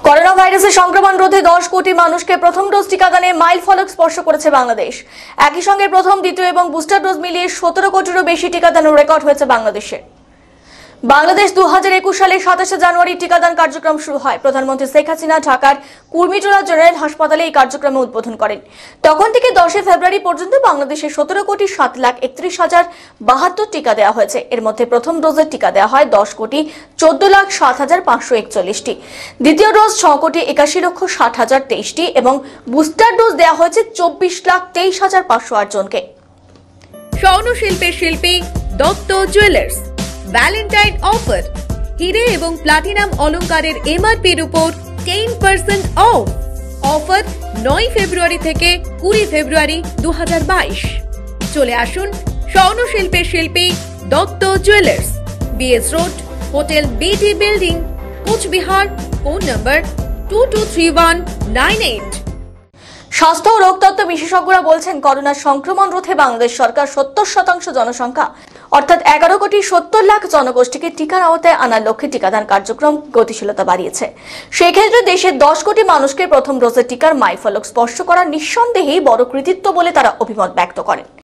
Corona ভাইরাসের সংক্রমণ রোধে 10 কোটি মানুষকে প্রথম ডোজ টিকাদানে মাইলফলক স্পর্শ করেছে বাংলাদেশ। একই সঙ্গে প্রথম, দ্বিতীয় এবং বুস্টার ডোজ মিলিয়ে 17 কোটিরও বেশি টিকাদানের রেকর্ড হয়েছে বাংলাদেশে। বাংলাদেশ 2021 সালের 27 জানুয়ারি টিকাদান কার্যক্রম শুরু হয়। প্রধানমন্ত্রী শেখ হাসিনা ঢাকার কুর্মিটোলা জেনারেল হাসপাতালে এই কার্যক্রমে উদ্বোধন করেন। তখন থেকে 10 ফেব্রুয়ারি পর্যন্ত বাংলাদেশে 17,07,31,072 টিকা দেওয়া হয়েছে। এর মধ্যে প্রথম ডোজের টিকা দেওয়া হয় 10,14,07,541টি, দ্বিতীয় ডোজ 6,81,60,023টি এবং বুস্টার ডোজ দেওয়া হয়েছে 24,23,508 জনকে। স্বর্ণশিল্পের শিল্পী দত্ত জুয়েলার্স ভ্যালেন্টাইন অফার, হিরে এবং প্লাটিনাম অলংকারের এমআরপির উপর 10% অফ। অফার 9 ফেব্রুয়ারি থেকে 20 ফেব্রুয়ারি 2022। চলে আসুন স্বর্ণশিল্পের শিল্পী Dutta jewellers, BS road, hotel BT building, Coochbehar. Phone number 223198। স্বাস্থ্য ও রোগতত্ত্ব বিশেষজ্ঞরা বলছেন, করোনার সংক্রমণ রোধে বাংলাদেশ সরকার 70% জনসংখ্যা অর্থাৎ 11,70,00,000 জনগোষ্ঠীকে টিকার আওতায় আনার লক্ষ্যে টিকাদান কার্যক্রম গতিশীলতা বাড়িয়েছে। সেক্ষেত্রে দেশের 10 কোটি মানুষকে প্রথম ডোজের টিকার মাইলফলক স্পর্শ করা নিঃসন্দেহেই বড় কৃতিত্ব বলে তারা অভিমত ব্যক্ত করেন।